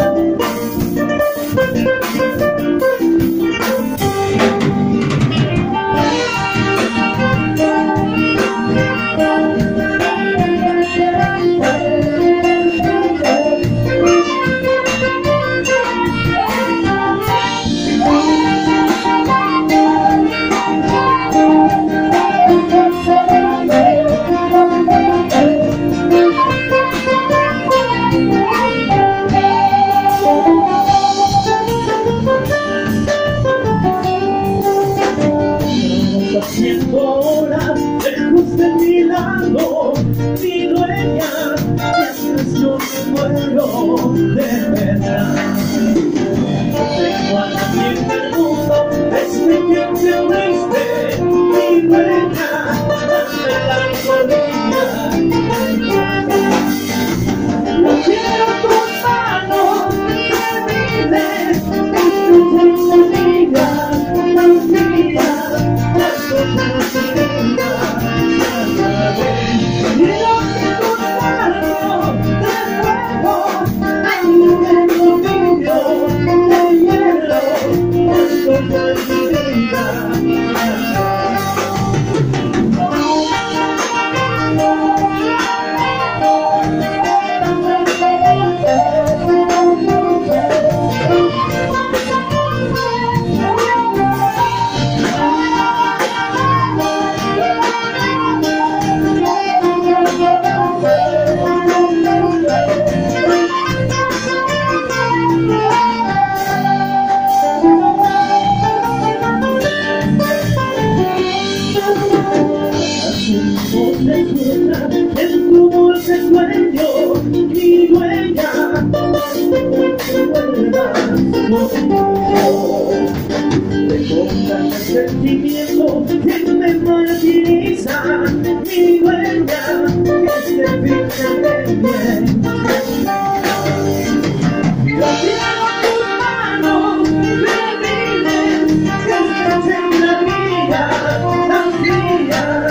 Ahora, lejos de mi lado, mi dueña, mientras yo me muero de verdad. Tengo a nadie en el mundo, desde que te fuiste, mi dueña, dame la melancolía. No quiero tus manos, que vives, en tu dulce sueño, mi dueña, recuerdas conmigo. Recorda el sentimiento que me martiriza, mi dueña, que se fija de bien. Yo quiero tus manos, revives, que estás en la vida, las días.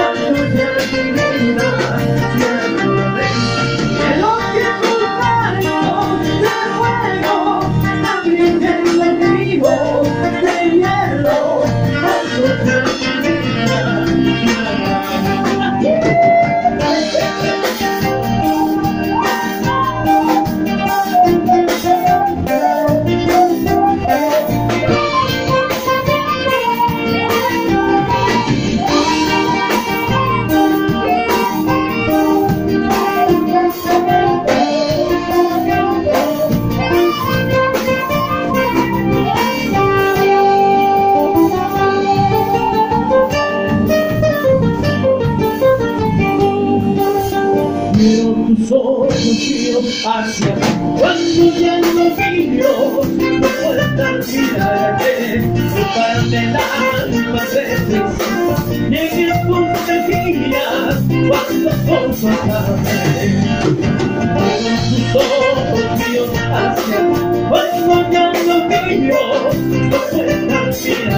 Miro tus ojos, giro hacia cuando ya no miro, no puedo olvidarte, prepararme las veces, llegué a tus mejillas cuando todo acabe. Miro tus ojos, giro hacia cuando ya no miro, no puedo olvidarte.